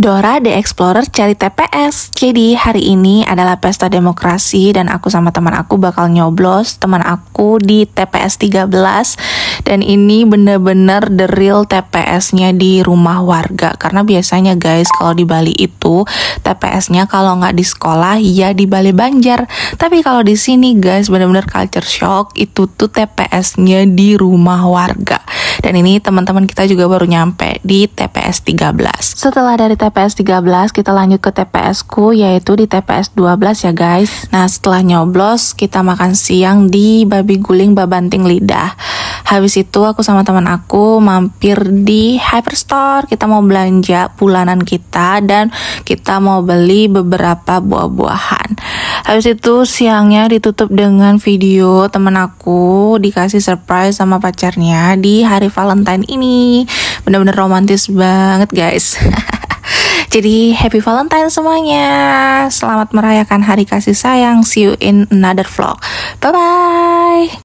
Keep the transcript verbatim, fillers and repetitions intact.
Dora the Explorer cari T P S. Jadi hari ini adalah pesta demokrasi dan aku sama teman aku bakal nyoblos teman aku di T P S tiga belas. Dan ini bener-bener the real T P S-nya di rumah warga. Karena biasanya guys kalau di Bali itu T P S-nya kalau nggak di sekolah ya di Balai Banjar. Tapi kalau di sini guys bener-bener culture shock, itu tuh T P S-nya di rumah warga. Dan ini teman-teman kita juga baru nyampe di T P S tiga belas. Setelah dari T P S tiga belas kita lanjut ke T P S ku, yaitu di T P S dua belas ya guys. Nah setelah nyoblos kita makan siang di Babi Guling Babanting Lidah. Habis itu aku sama teman aku mampir di Hyperstore. Kita mau belanja bulanan kita dan kita mau beli beberapa buah-buahan. Habis itu siangnya ditutup dengan video temen aku dikasih surprise sama pacarnya di hari Valentine ini. Bener-bener romantis banget guys. Jadi happy Valentine semuanya. Selamat merayakan hari kasih sayang. See you in another vlog. Bye bye.